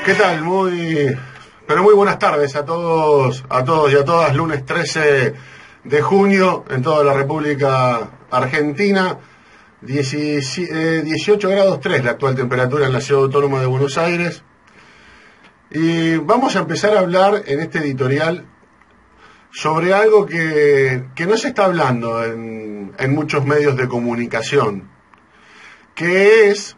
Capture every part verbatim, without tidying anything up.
¿Qué tal? Muy, pero muy buenas tardes a todos, a todos y a todas. Lunes trece de junio en toda la República Argentina. dieciocho grados tres la actual temperatura en la Ciudad Autónoma de Buenos Aires. Y vamos a empezar a hablar en este editorial sobre algo que, que no se está hablando en, en muchos medios de comunicación, que es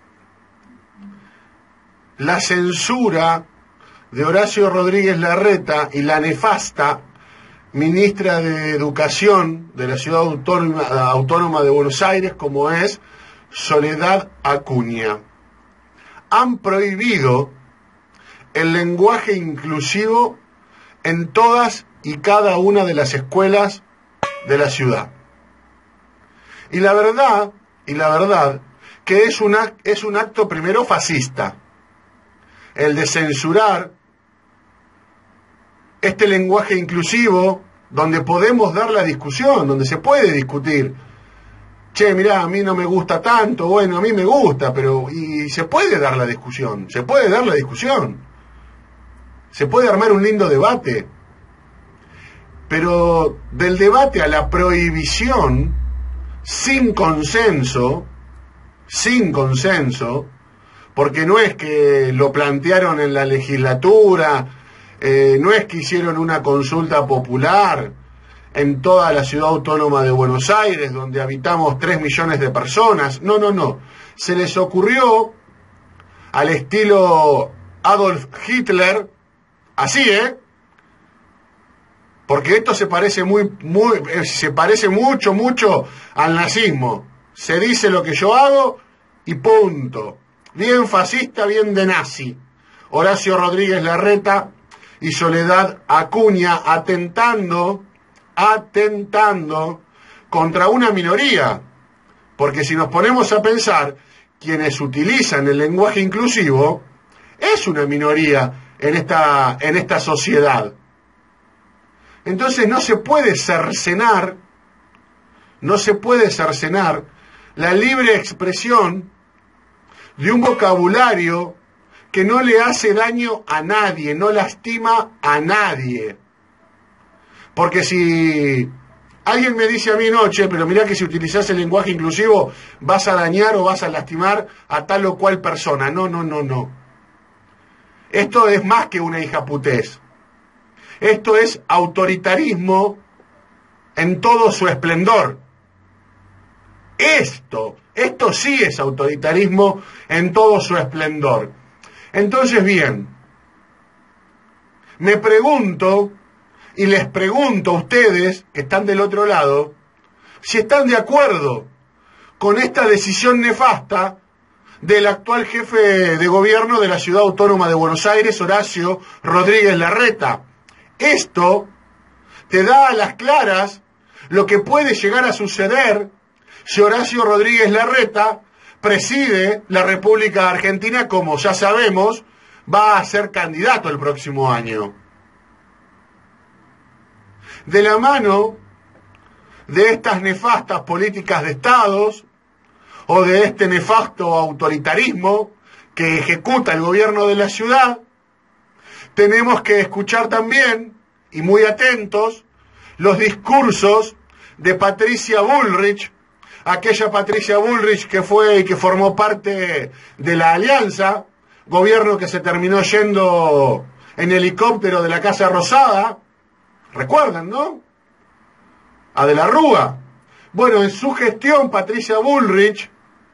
la censura de Horacio Rodríguez Larreta y la nefasta ministra de Educación de la Ciudad Autónoma, Autónoma de Buenos Aires, como es Soledad Acuña. Han prohibido el lenguaje inclusivo en todas y cada una de las escuelas de la ciudad. Y la verdad, y la verdad, que es un, es un acto primero fascista, el de censurar este lenguaje inclusivo donde podemos dar la discusión, donde se puede discutir. Che, mirá, a mí no me gusta tanto, bueno, a mí me gusta, pero y se puede dar la discusión, se puede dar la discusión. Se puede armar un lindo debate. Pero del debate a la prohibición, sin consenso, sin consenso, porque no es que lo plantearon en la legislatura, eh, no es que hicieron una consulta popular en toda la Ciudad Autónoma de Buenos Aires, donde habitamos tres millones de personas. No, no, no. Se les ocurrió, al estilo Adolf Hitler, así, ¿eh? Porque esto se parece muy, muy, se parece mucho, mucho al nazismo. Se dice lo que yo hago y punto. Bien fascista, bien de nazi. Horacio Rodríguez Larreta y Soledad Acuña atentando, atentando contra una minoría. Porque si nos ponemos a pensar, quienes utilizan el lenguaje inclusivo es una minoría en esta, en esta sociedad. Entonces no se puede cercenar, no se puede cercenar la libre expresión de un vocabulario que no le hace daño a nadie, no lastima a nadie. Porque si alguien me dice a mí, no, che, pero mirá que si utilizás el lenguaje inclusivo vas a dañar o vas a lastimar a tal o cual persona. No, no, no, no. Esto es más que una hijaputez. Esto es autoritarismo en todo su esplendor. Esto, esto sí es autoritarismo en todo su esplendor. Entonces, bien, me pregunto, y les pregunto a ustedes, que están del otro lado, si están de acuerdo con esta decisión nefasta del actual jefe de gobierno de la Ciudad Autónoma de Buenos Aires, Horacio Rodríguez Larreta. Esto te da a las claras lo que puede llegar a suceder si Horacio Rodríguez Larreta preside la República Argentina, como ya sabemos, va a ser candidato el próximo año. De la mano de estas nefastas políticas de estados o de este nefasto autoritarismo que ejecuta el gobierno de la ciudad, tenemos que escuchar también, y muy atentos, los discursos de Patricia Bullrich, aquella Patricia Bullrich que fue y que formó parte de la Alianza, gobierno que se terminó yendo en helicóptero de la Casa Rosada, recuerdan, ¿no? A De la Rúa. Bueno, en su gestión Patricia Bullrich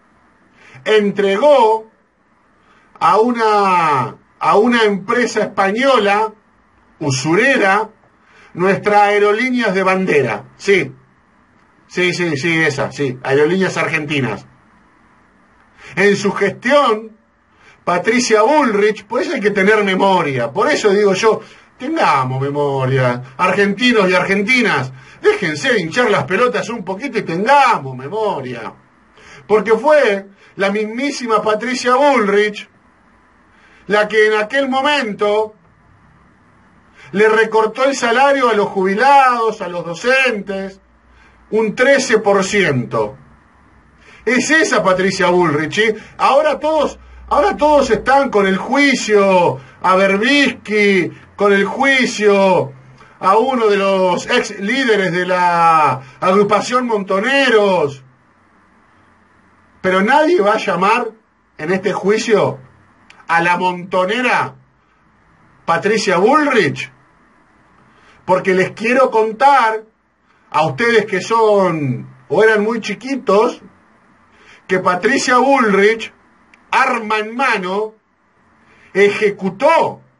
entregó a una, a una empresa española, usurera, nuestras aerolíneas de bandera. Sí, sí, sí, sí, esa, sí, Aerolíneas Argentinas. En su gestión, Patricia Bullrich, por eso hay que tener memoria, por eso digo yo, tengamos memoria, argentinos y argentinas, déjense de hinchar las pelotas un poquito y tengamos memoria. Porque fue la mismísima Patricia Bullrich la que en aquel momento le recortó el salario a los jubilados, a los docentes, un trece por ciento. Es esa Patricia Bullrich, ¿eh? Ahora todos Ahora todos están con el juicio a Berbisky, con el juicio a uno de los ex líderes de la agrupación Montoneros. Pero nadie va a llamar en este juicio a la montonera Patricia Bullrich, porque les quiero contar a ustedes que son o eran muy chiquitos, que Patricia Bullrich, arma en mano, ejecutó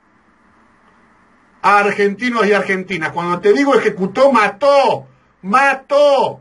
a argentinos y argentinas. Cuando te digo ejecutó, mató, mató,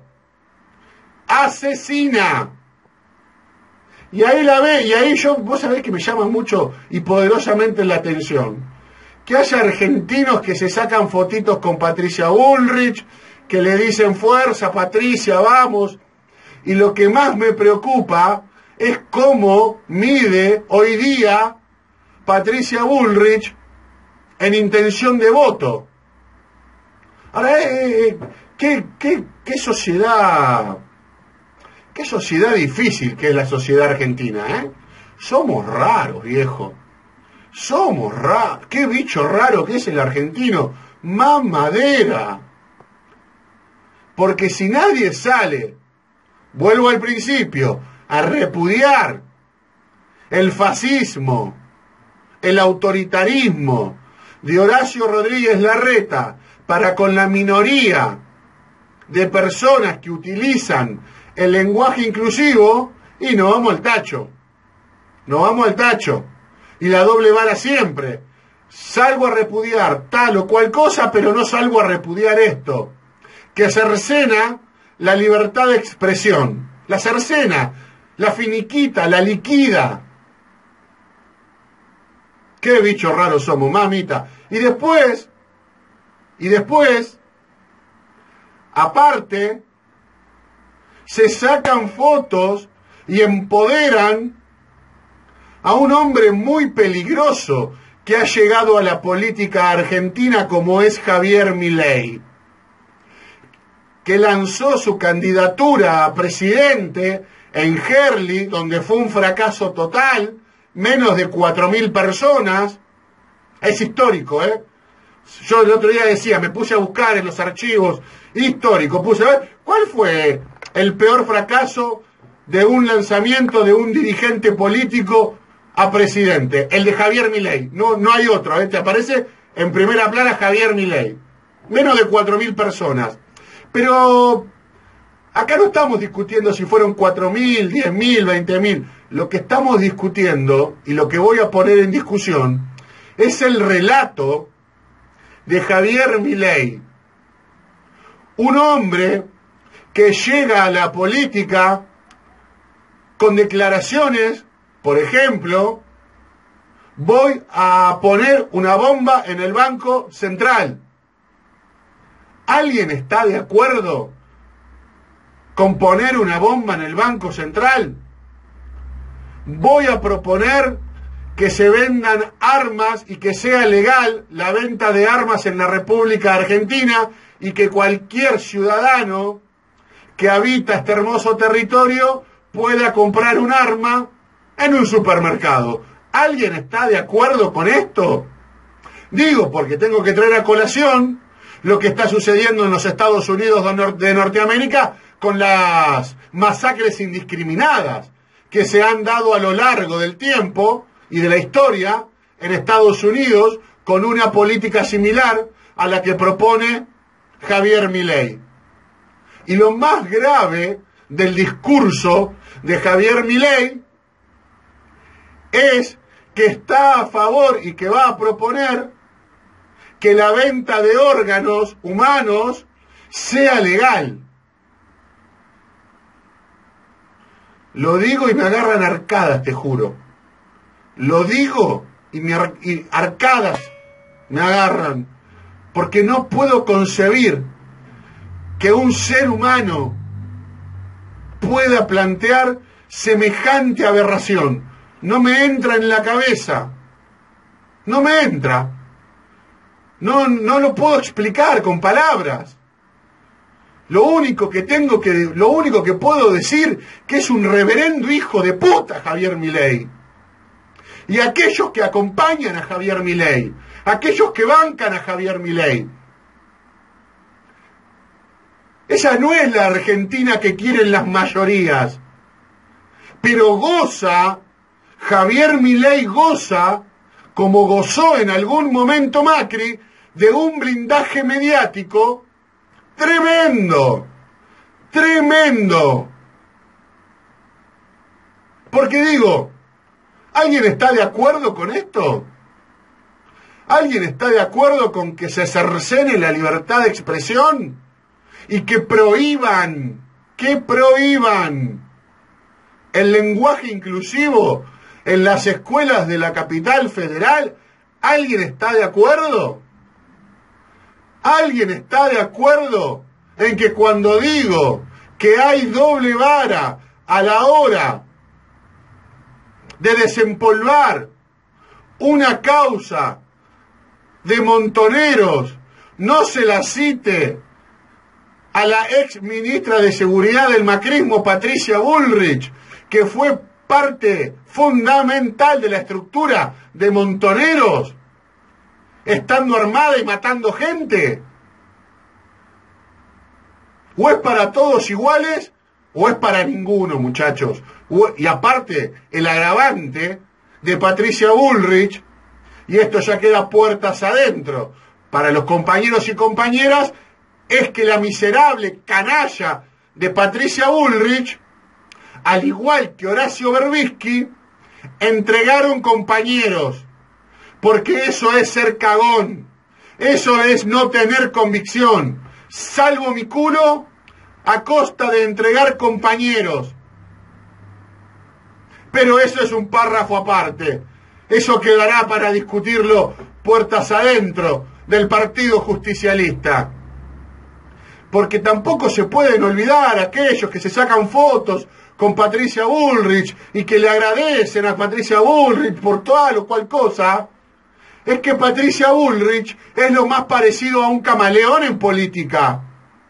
asesina. Y ahí la ve, y ahí yo, vos sabés que me llama mucho y poderosamente la atención. Que haya argentinos que se sacan fotitos con Patricia Bullrich, que le dicen fuerza, Patricia, vamos. Y lo que más me preocupa es cómo mide hoy día Patricia Bullrich en intención de voto. Ahora, eh, ¿qué, qué, qué sociedad... Qué sociedad difícil que es la sociedad argentina, ¿eh? Somos raros, viejo. Somos raros. Qué bicho raro que es el argentino. Mamadera. Porque si nadie sale, vuelvo al principio, a repudiar el fascismo, el autoritarismo de Horacio Rodríguez Larreta para con la minoría de personas que utilizan el lenguaje inclusivo, y nos vamos al tacho, nos vamos al tacho, y la doble vara siempre. Salgo a repudiar tal o cual cosa, pero no salgo a repudiar esto, que cercena la libertad de expresión, la cercena, la finiquita, la liquida. Qué bicho raro somos, mamita. Y después, y después, aparte, se sacan fotos y empoderan a un hombre muy peligroso que ha llegado a la política argentina, como es Javier Milei, que lanzó su candidatura a presidente en Gerli, donde fue un fracaso total, menos de cuatro mil personas. Es histórico, ¿eh? Yo el otro día decía, me puse a buscar en los archivos históricos, puse a ver cuál fue el peor fracaso de un lanzamiento de un dirigente político a presidente. El de Javier Milei. No, no hay otro, ¿eh? Te aparece en primera plana Javier Milei. Menos de cuatro mil personas. Pero acá no estamos discutiendo si fueron cuatro mil, diez mil, veinte mil. Lo que estamos discutiendo, y lo que voy a poner en discusión, es el relato de Javier Milei. Un hombre que llega a la política con declaraciones, por ejemplo, voy a poner una bomba en el Banco Central. ¿Alguien está de acuerdo con poner una bomba en el Banco Central? Voy a proponer que se vendan armas y que sea legal la venta de armas en la República Argentina, y que cualquier ciudadano que habita este hermoso territorio pueda comprar un arma en un supermercado. ¿Alguien está de acuerdo con esto? Digo, porque tengo que traer a colación lo que está sucediendo en los Estados Unidos de Norteamérica con las masacres indiscriminadas que se han dado a lo largo del tiempo y de la historia en Estados Unidos, con una política similar a la que propone Javier Milei. Y lo más grave del discurso de Javier Milei es que está a favor y que va a proponer que la venta de órganos humanos sea legal. Lo digo y me agarran arcadas, te juro. Lo digo y, me ar y arcadas me agarran, porque no puedo concebir que un ser humano pueda plantear semejante aberración. No me entra en la cabeza. No me entra. No, no lo puedo explicar con palabras. Lo único que tengo que, lo único que puedo decir, que es un reverendo hijo de puta Javier Milei. y aquellos que acompañan a Javier Milei, aquellos que bancan a Javier Milei. Esa no es la Argentina que quieren las mayorías, pero goza, Javier Milei goza, como gozó en algún momento Macri, de un blindaje mediático tremendo, tremendo. Porque digo, ¿alguien está de acuerdo con esto? ¿Alguien está de acuerdo con que se cercene la libertad de expresión? Y que prohíban, que prohíban el lenguaje inclusivo en las escuelas de la capital federal. ¿Alguien está de acuerdo? ¿Alguien está de acuerdo en que cuando digo que hay doble vara a la hora de desempolvar una causa de montoneros, no se la cite a la ex ministra de Seguridad del macrismo, Patricia Bullrich, que fue parte fundamental de la estructura de montoneros, estando armada y matando gente? ¿O es para todos iguales o es para ninguno, muchachos? Y aparte, el agravante de Patricia Bullrich, y esto ya queda puertas adentro para los compañeros y compañeras, es que la miserable canalla de Patricia Bullrich, al igual que Horacio Berbisky, entregaron compañeros, porque eso es ser cagón, eso es no tener convicción. Salvo mi culo a costa de entregar compañeros. Pero eso es un párrafo aparte. Eso quedará para discutirlo puertas adentro del Partido Justicialista. Porque tampoco se pueden olvidar aquellos que se sacan fotos con Patricia Bullrich y que le agradecen a Patricia Bullrich por tal o cual cosa. Es que Patricia Bullrich es lo más parecido a un camaleón en política.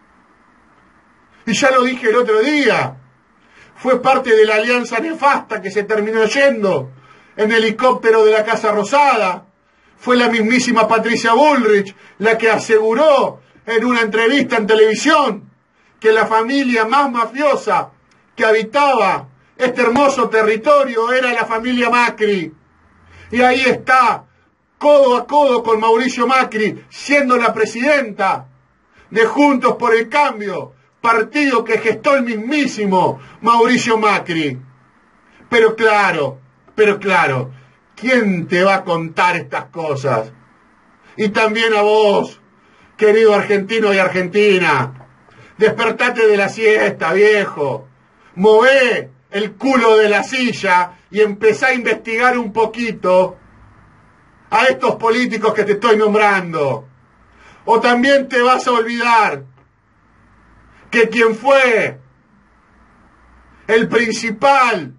Y ya lo dije el otro día, fue parte de la alianza nefasta que se terminó yendo en helicóptero de la Casa Rosada. Fue la mismísima Patricia Bullrich la que aseguró en una entrevista en televisión que la familia más mafiosa que habitaba este hermoso territorio era la familia Macri. Y ahí está, codo a codo con Mauricio Macri, siendo la presidenta de Juntos por el Cambio, partido que gestó el mismísimo Mauricio Macri. Pero claro, pero claro, ¿quién te va a contar estas cosas? Y también a vos, querido argentino y argentina, despertate de la siesta, viejo, mové el culo de la silla y empezá a investigar un poquito a estos políticos que te estoy nombrando. O también te vas a olvidar que quien fue el principal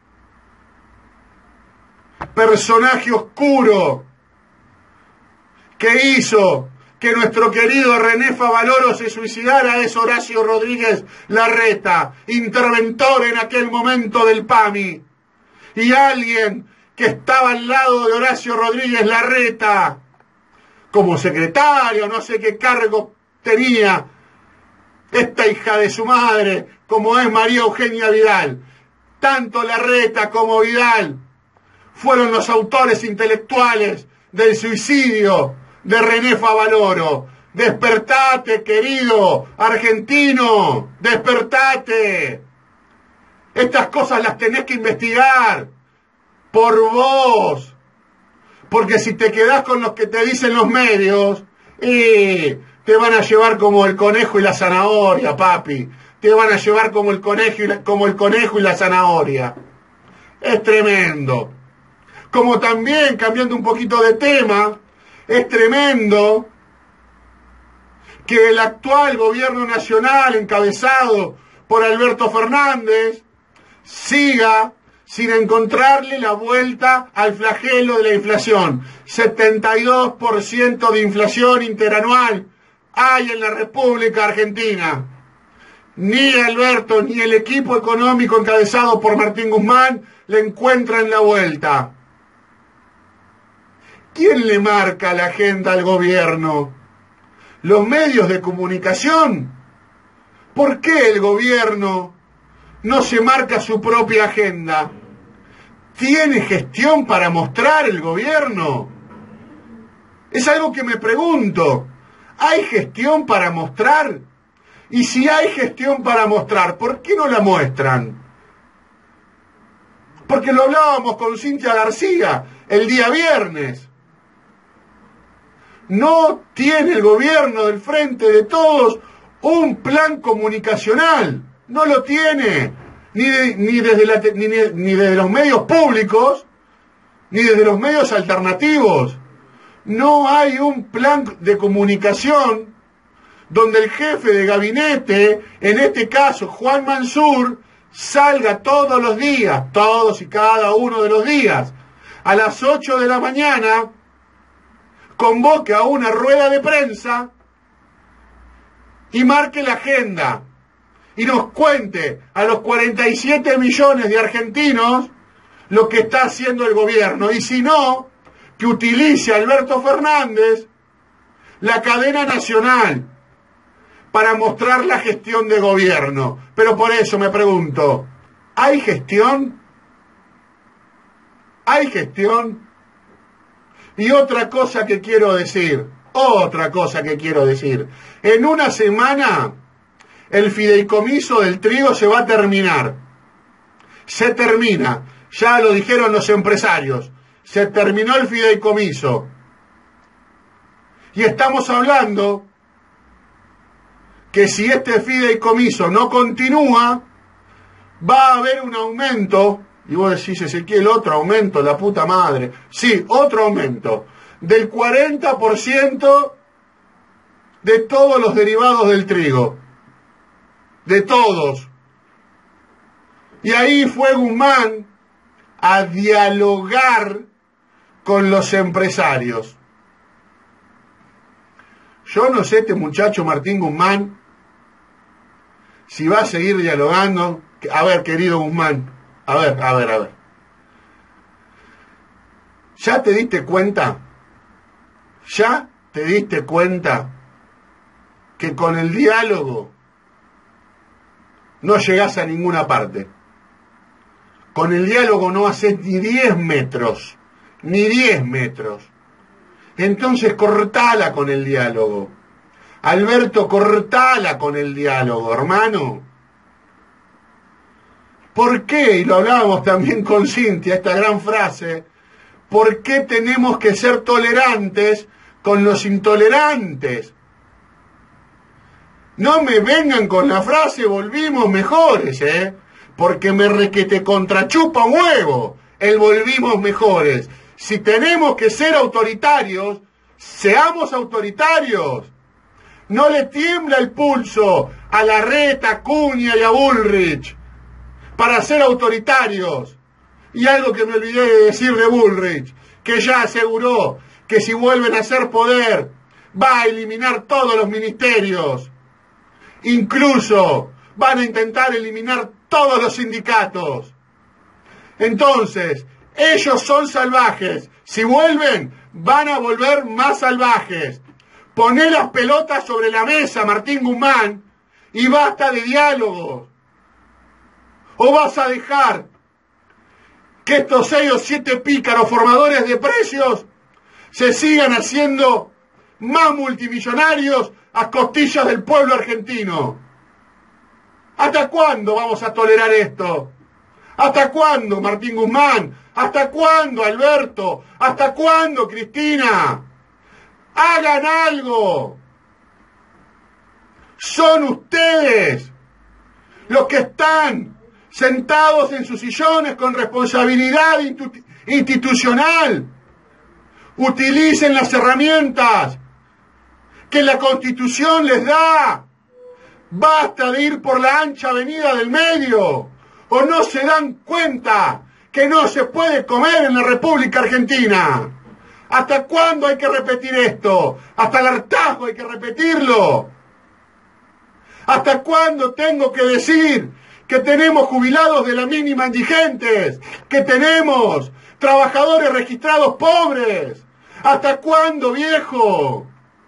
personaje oscuro que hizo que nuestro querido René Favaloro se suicidara es Horacio Rodríguez Larreta, interventor en aquel momento del P A M I. Y alguien que estaba al lado de Horacio Rodríguez Larreta, como secretario, no sé qué cargo tenía, esta hija de su madre, como es María Eugenia Vidal. Tanto Larreta como Vidal fueron los autores intelectuales del suicidio de René Favaloro. Despertate, querido argentino, despertate. Estas cosas las tenés que investigar por vos, porque si te quedás con los que te dicen los medios, y te van a llevar como el conejo y la zanahoria, papi. Te van a llevar como el conejo y la, como el conejo y la zanahoria. Es tremendo. Como también, cambiando un poquito de tema, es tremendo que el actual gobierno nacional, encabezado por Alberto Fernández, siga sin encontrarle la vuelta al flagelo de la inflación. setenta y dos por ciento de inflación interanual hay en la República Argentina. Ni Alberto ni el equipo económico encabezado por Martín Guzmán le encuentran la vuelta. ¿Quién le marca la agenda al gobierno? ¿Los medios de comunicación? ¿Por qué el gobierno no se marca su propia agenda? ¿Tiene gestión para mostrar el gobierno? Es algo que me pregunto. ¿Hay gestión para mostrar? Y si hay gestión para mostrar, ¿por qué no la muestran? Porque lo hablábamos con Cintia García el día viernes. No tiene el gobierno del Frente de Todos un plan comunicacional. No lo tiene. Ni, de, ni, desde la, ni, ni desde los medios públicos, ni desde los medios alternativos. No hay un plan de comunicación donde el jefe de gabinete, en este caso Juan Mansur, salga todos los días, todos y cada uno de los días, a las ocho de la mañana, convoque a una rueda de prensa y marque la agenda y nos cuente a los cuarenta y siete millones de argentinos lo que está haciendo el gobierno. Y si no, que utilice Alberto Fernández la cadena nacional para mostrar la gestión de gobierno. Pero por eso me pregunto, ¿hay gestión? ¿Hay gestión? Y otra cosa que quiero decir, otra cosa que quiero decir. En una semana el fideicomiso del trigo se va a terminar. Se termina. Ya lo dijeron los empresarios. Se terminó el fideicomiso. Y estamos hablando que si este fideicomiso no continúa, va a haber un aumento, y vos decís, Ezequiel, otro aumento, la puta madre. Sí, otro aumento, del cuarenta por ciento de todos los derivados del trigo. De todos. Y ahí fue Guzmán a dialogar con los empresarios. Yo no sé este muchacho Martín Guzmán si va a seguir dialogando. A ver, querido Guzmán, a ver, a ver, a ver. ¿Ya te diste cuenta? ¿Ya te diste cuenta que con el diálogo no llegás a ninguna parte? Con el diálogo no haces ni diez metros, ni diez metros. Entonces cortala con el diálogo. Alberto, cortala con el diálogo, hermano. ¿Por qué? Y lo hablábamos también con Cintia, esta gran frase. ¿Por qué tenemos que ser tolerantes con los intolerantes? No me vengan con la frase volvimos mejores, ¿eh? Porque me requete contrachupa un huevo el volvimos mejores. Si tenemos que ser autoritarios, seamos autoritarios. No le tiembla el pulso a Larreta, a Acuña y a Bullrich para ser autoritarios. Y algo que me olvidé de decir de Bullrich, que ya aseguró que si vuelven a hacer poder, va a eliminar todos los ministerios. Incluso van a intentar eliminar todos los sindicatos. Entonces, ellos son salvajes. Si vuelven, van a volver más salvajes. Poné las pelotas sobre la mesa, Martín Guzmán, y basta de diálogos. ¿O vas a dejar que estos seis o siete pícaros formadores de precios se sigan haciendo más multimillonarios a costillas del pueblo argentino? ¿Hasta cuándo vamos a tolerar esto? ¿Hasta cuándo, Martín Guzmán? ¿Hasta cuándo, Alberto? ¿Hasta cuándo, Cristina? ¡Hagan algo! Son ustedes los que están sentados en sus sillones con responsabilidad institucional. Utilicen las herramientas que la Constitución les da. Basta de ir por la ancha avenida del medio. ¿O no se dan cuenta que no se puede comer en la República Argentina? ¿Hasta cuándo hay que repetir esto? Hasta el hartazgo hay que repetirlo. ¿Hasta cuándo tengo que decir que tenemos jubilados de la mínima indigentes? Que tenemos trabajadores registrados pobres. ¿Hasta cuándo, viejo?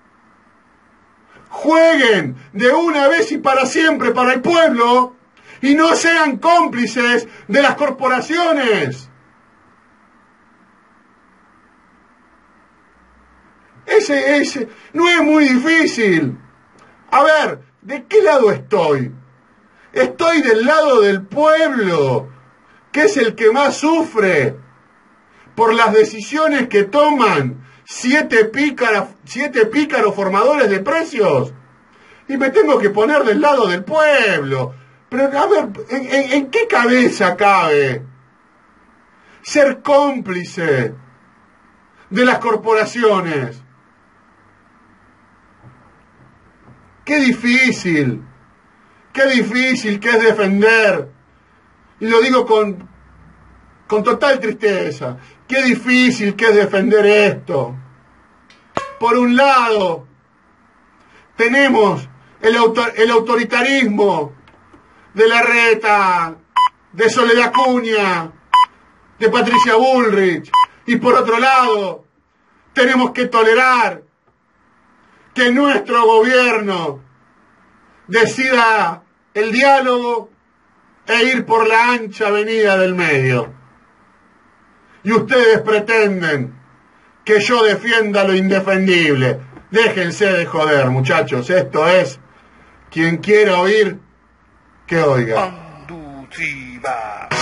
Jueguen de una vez y para siempre para el pueblo y no sean cómplices de las corporaciones. Ese, ese, no es muy difícil. A ver, ¿de qué lado estoy? Estoy del lado del pueblo, que es el que más sufre por las decisiones que toman siete pícaros, siete pícaros formadores de precios. Y me tengo que poner del lado del pueblo. Pero, a ver, ¿en, en, en qué cabeza cabe ser cómplice de las corporaciones? Qué difícil, qué difícil que es defender, y lo digo con, con total tristeza, qué difícil que es defender esto. Por un lado, tenemos el, autor, el autoritarismo de Larreta, de Soledad Acuña, de Patricia Bullrich, y por otro lado, tenemos que tolerar que nuestro gobierno decida el diálogo e ir por la ancha avenida del medio. Y ustedes pretenden que yo defienda lo indefendible. Déjense de joder, muchachos. Esto es, quien quiera oír, que oiga. Conduciva.